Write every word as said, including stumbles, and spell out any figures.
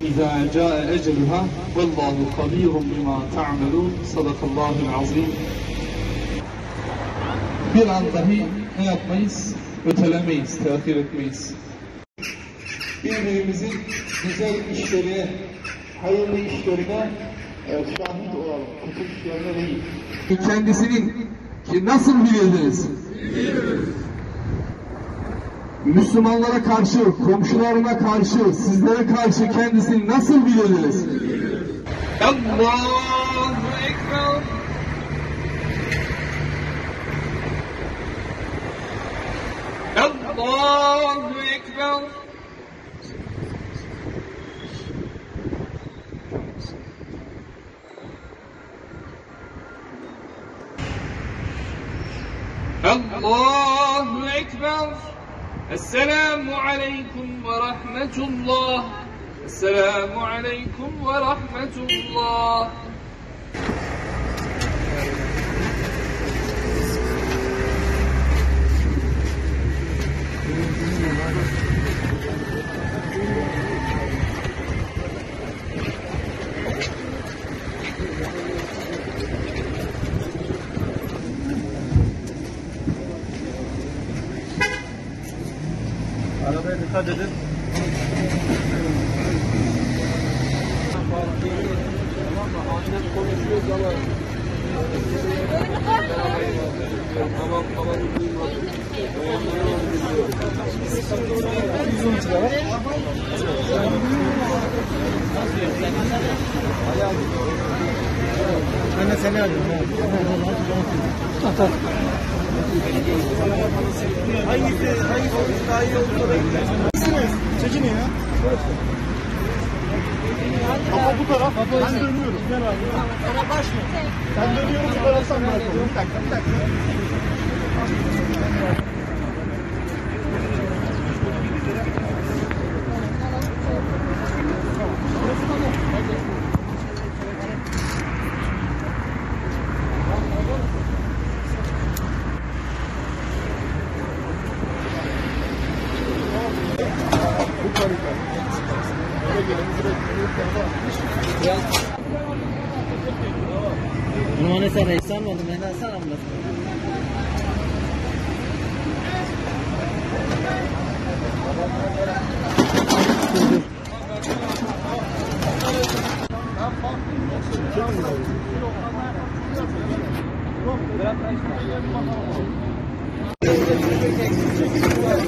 إذا جاء أجلها والله خبير بما تعملون. Sadakallahul azim. Bir an dahi ne yapmayız? Ötelemeyiz, tehir etmeyiz. Birbirimizin güzel işlerine, hayırlı işlerine şahit olalım, kötü işlerine değil. Kendisinin ki nasıl biliriz? Müslümanlara karşı, komşularına karşı, sizlere karşı kendisini nasıl biliriz? Allahu Ekber. Allahu Ekber. Allahu Ekber. Esselamu aleyküm ve rahmetullah. Esselamu aleyküm ve rahmetullah. Arabaya dikkat edin. Tamam mı? Annem konuşuyor zaman. Tamam, tamam. Anne seni arıyorum. Hangisi, hangisi daha iyi olduğunu bekliyorsunuz? Çekini ya. Ama bu taraf, ben dönüyorum. Gel abi. Sana baş mı? Sen dönüyorum, bu taraftan bırakalım. Bir dakika, bir dakika. Numarası sana ihsan oldu. Ben sana mı? Biraz